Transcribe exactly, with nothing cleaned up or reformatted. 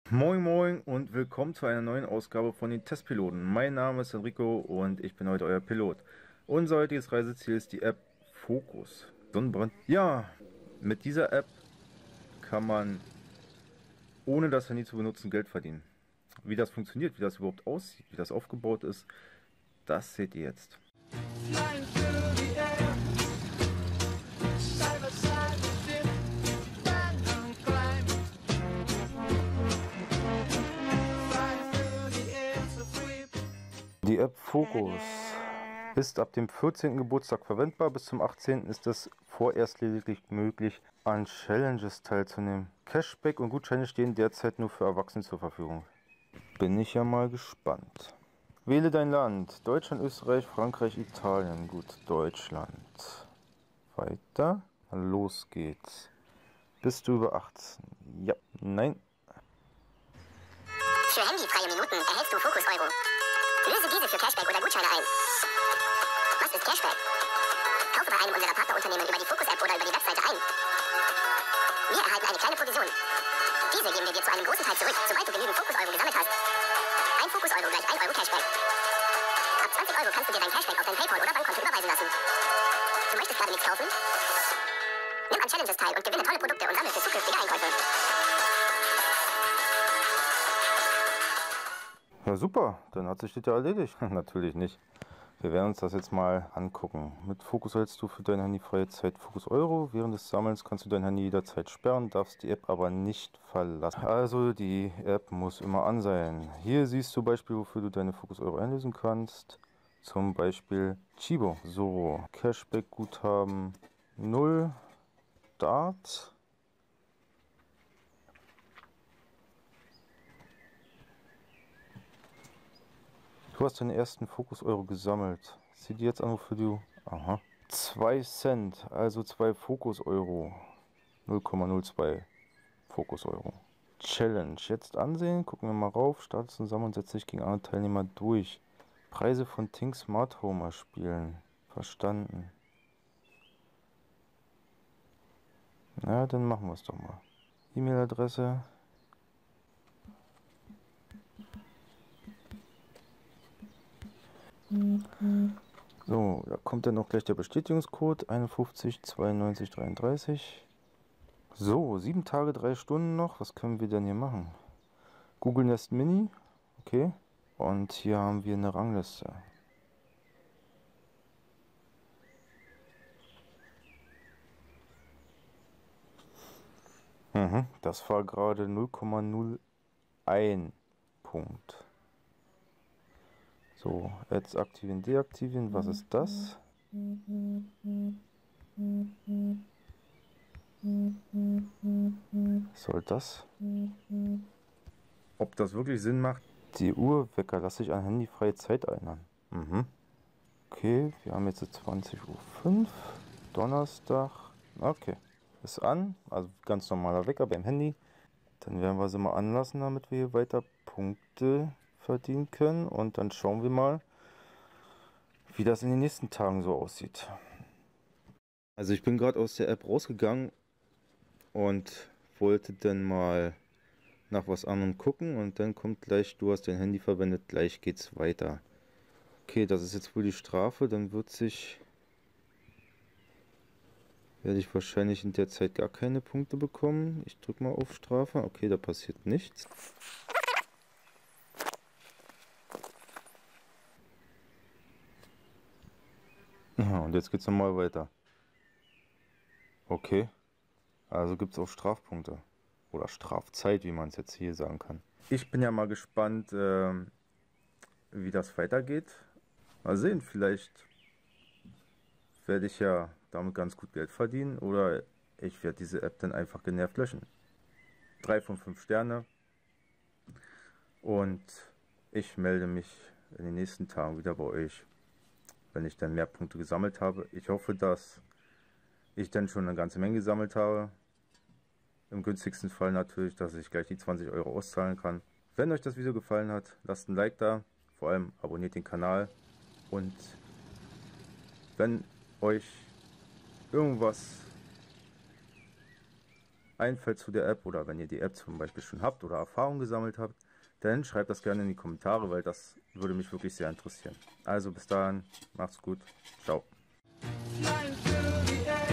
Moin Moin und willkommen zu einer neuen Ausgabe von den Testpiloten. Mein Name ist Enrico und ich bin heute euer Pilot. Unser heutiges Reiseziel ist die App Focus. Sonnenbrand. Ja, mit dieser App kann man, ohne das Handy zu benutzen, Geld verdienen. Wie das funktioniert, wie das überhaupt aussieht, wie das aufgebaut ist, das seht ihr jetzt. Die App Focus ist ab dem vierzehnten Geburtstag verwendbar. Bis zum achtzehnten ist es vorerst lediglich möglich, an Challenges teilzunehmen. Cashback und Gutscheine stehen derzeit nur für Erwachsene zur Verfügung. Bin ich ja mal gespannt. Wähle dein Land. Deutschland, Österreich, Frankreich, Italien. Gut, Deutschland. Weiter. Los geht's. Bist du über achtzehn? Ja. Nein. Für handyfreie Minuten erhältst du Focus Euro. Löse diese für Cashback oder Gutscheine ein. Was ist Cashback? Kaufe bei einem unserer Partnerunternehmen über die Focus-App oder über die Webseite ein. Wir erhalten eine kleine Provision. Diese geben wir dir zu einem großen Teil zurück, sobald du genügend Focus-Euro gesammelt hast. Ein Focus-Euro gleich ein Euro Cashback. Ab zwanzig Euro kannst du dir dein Cashback auf dein PayPal oder Bankkonto überweisen lassen. Du möchtest gerade nichts kaufen? Nimm an Challenges teil und gewinne tolle Produkte und sammle für zukünftige Einkäufe. Ja, super. Dann hat sich das ja erledigt. Natürlich nicht. Wir werden uns das jetzt mal angucken. Mit Focus hältst du für deine handyfreie Zeit Focus Euro. Während des Sammelns kannst du dein Handy jederzeit sperren, darfst die App aber nicht verlassen. Also die App muss immer an sein. Hier siehst du Beispiel, wofür du deine Focus Euro einlösen kannst. Zum Beispiel Chibo. So, Cashback-Guthaben null. Start. Du hast deinen ersten Focus Euro gesammelt. Sieh dir jetzt an, wofür du... Aha. zwei Cent, also zwei Focus Euro. null Komma null zwei Focus Euro. Challenge. Jetzt ansehen. Gucken wir mal rauf. Starte zusammen und setze dich gegen andere Teilnehmer durch. Preise von Ting Smart Home erspielen. Verstanden. Na, dann machen wir es doch mal. E-Mail-Adresse. So, da kommt dann auch gleich der Bestätigungscode einundfünfzig zweiundneunzig dreiunddreißig. So, sieben Tage, drei Stunden noch. Was können wir denn hier machen? Google Nest Mini. Okay. Und hier haben wir eine Rangliste. Mhm, das war gerade null Komma null eins Punkt. So, jetzt aktivieren, deaktivieren. Was ist das? Was soll das? Ob das wirklich Sinn macht? Die Uhrwecker, lass dich an handyfreie Zeit erinnern. Mhm. Okay, wir haben jetzt zwanzig Uhr fünf, Donnerstag. Okay, ist an, also ganz normaler Wecker beim Handy. Dann werden wir sie mal anlassen, damit wir hier weiter Punkte verdienen können. Und dann schauen wir mal, wie das in den nächsten Tagen so aussieht. Also ich bin gerade aus der App rausgegangen und wollte dann mal nach was anderem gucken. Und dann kommt gleich, du hast dein Handy verwendet, gleich geht's weiter. Okay, das ist jetzt wohl die Strafe, dann wird sich... werde ich wahrscheinlich in der Zeit gar keine Punkte bekommen. Ich drücke mal auf Strafe. Okay, da passiert nichts. Ja, und jetzt geht es nochmal weiter. Okay, also gibt es auch Strafpunkte. Oder Strafzeit, wie man es jetzt hier sagen kann. Ich bin ja mal gespannt, äh, wie das weitergeht. Mal sehen, vielleicht werde ich ja damit ganz gut Geld verdienen. Oder ich werde diese App dann einfach genervt löschen. drei von fünf Sterne. Und ich melde mich in den nächsten Tagen wieder bei euch, wenn ich dann mehr Punkte gesammelt habe. Ich hoffe, dass ich dann schon eine ganze Menge gesammelt habe. Im günstigsten Fall natürlich, dass ich gleich die zwanzig Euro auszahlen kann. Wenn euch das Video gefallen hat, lasst ein Like da. Vor allem abonniert den Kanal. Und wenn euch irgendwas einfällt zu der App oder wenn ihr die App zum Beispiel schon habt oder Erfahrung gesammelt habt, dann schreibt das gerne in die Kommentare, weil das würde mich wirklich sehr interessieren. Also bis dahin, macht's gut, ciao.